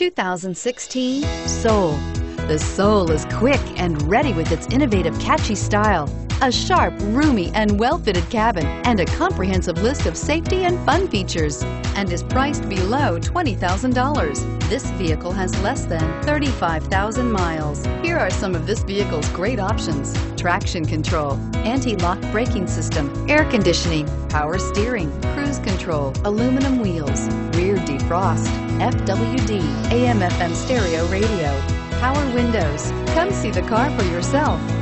2016 Soul. The Soul is quick and ready with its innovative, catchy style, a sharp, roomy, and well-fitted cabin, and a comprehensive list of safety and fun features, and is priced below $20,000. This vehicle has less than 35,000 miles. Here are some of this vehicle's great options: traction control, anti-lock braking system, air conditioning, power steering, cruise control, aluminum wheels, rear defrost, FWD, AM/FM stereo radio, power windows. Come see the car for yourself.